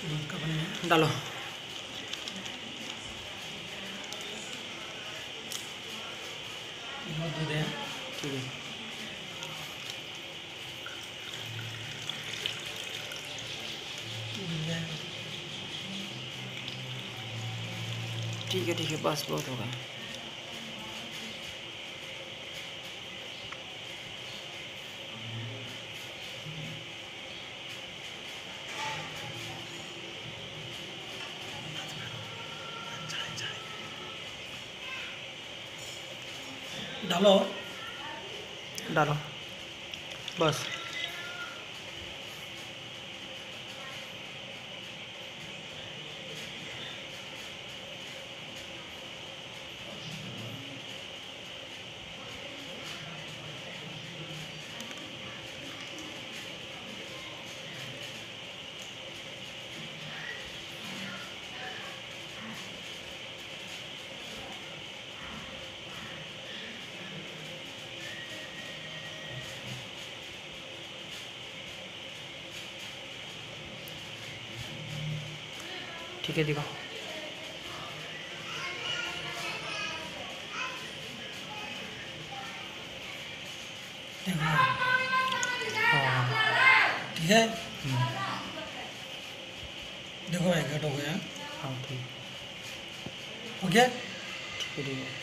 दूध का पानी डालो। बहुत दूध है। ठीक है। ठीक है ठीक है, बस बहुत हो गया। डालो डालो बस। ठीक है दिखाओ। देखो। हाँ ठीक है। देखो भाई घट हो गया। हाँ ठीक। हो गया। ठीक है ठीक है।